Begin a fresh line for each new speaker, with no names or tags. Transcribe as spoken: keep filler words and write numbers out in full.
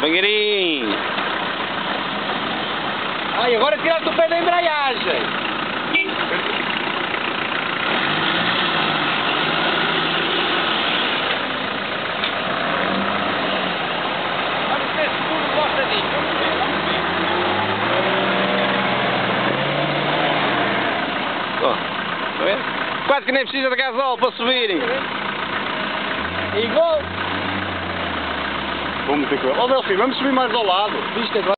Devagarinho.
Ai, agora tiraste o pé da embreagem. Olha se esse seguro gosta disso. Vamos ver, vamos ver.
Oh, tá vendo? Quase que nem precisa de gasóleo para subirem.
É igual.
Vamos ter que... Ó, Delfim, vamos subir mais ao lado.
Viste agora?